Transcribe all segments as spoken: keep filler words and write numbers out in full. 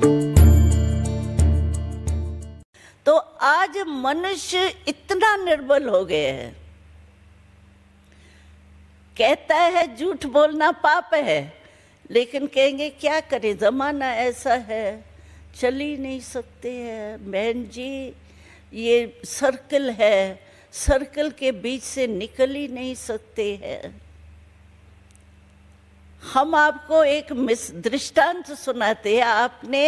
तो आज मनुष्य इतना निर्बल हो गया है, कहता है झूठ बोलना पाप है, लेकिन कहेंगे क्या करें, जमाना ऐसा है, चल ही नहीं सकते हैं। बहन जी, ये सर्कल है, सर्कल के बीच से निकल ही नहीं सकते हैं। हम आपको एक मिस दृष्टांत सुनाते हैं। आपने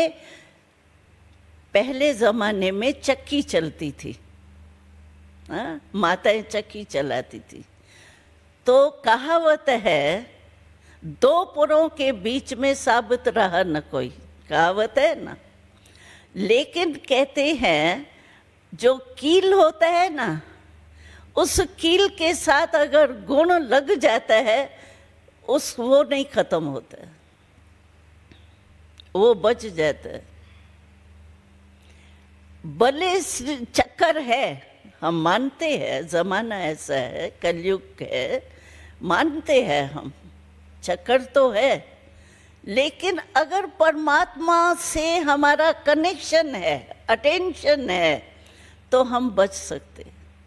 पहले जमाने में चक्की चलती थी, हाँ, माताएं चक्की चलाती थी। तो कहावत है, दो पुरों के बीच में साबित रहा न कोई, कहावत है ना। लेकिन कहते हैं जो कील होता है ना, उस कील के साथ अगर गुण लग जाता है, उस वो नहीं खत्म होता, वो बच जाता है। भले चक्कर है, हम मानते हैं, जमाना ऐसा है, कलयुग है, मानते हैं हम, चक्कर तो है, लेकिन अगर परमात्मा से हमारा कनेक्शन है, अटेंशन है, तो हम बच सकते।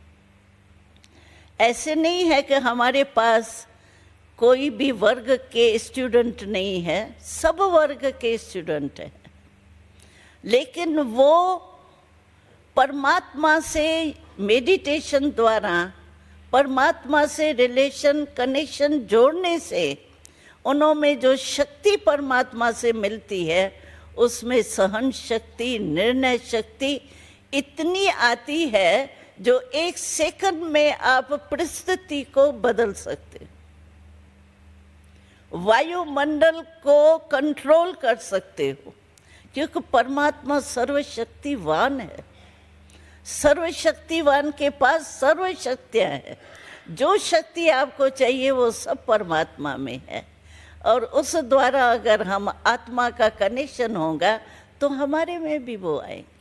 ऐसे नहीं है कि हमारे पास कोई भी वर्ग के स्टूडेंट नहीं है, सब वर्ग के स्टूडेंट हैं, लेकिन वो परमात्मा से मेडिटेशन द्वारा, परमात्मा से रिलेशन कनेक्शन जोड़ने से उनमें जो शक्ति परमात्मा से मिलती है, उसमें सहन शक्ति, निर्णय शक्ति इतनी आती है जो एक सेकंड में आप परिस्थिति को बदल सकते, वायुमंडल को कंट्रोल कर सकते हो, क्योंकि परमात्मा सर्वशक्तिवान है। सर्वशक्तिवान के पास सर्व शक्तियाँ हैं। जो शक्ति आपको चाहिए वो सब परमात्मा में है, और उस द्वारा अगर हम आत्मा का कनेक्शन होगा तो हमारे में भी वो आएंगे।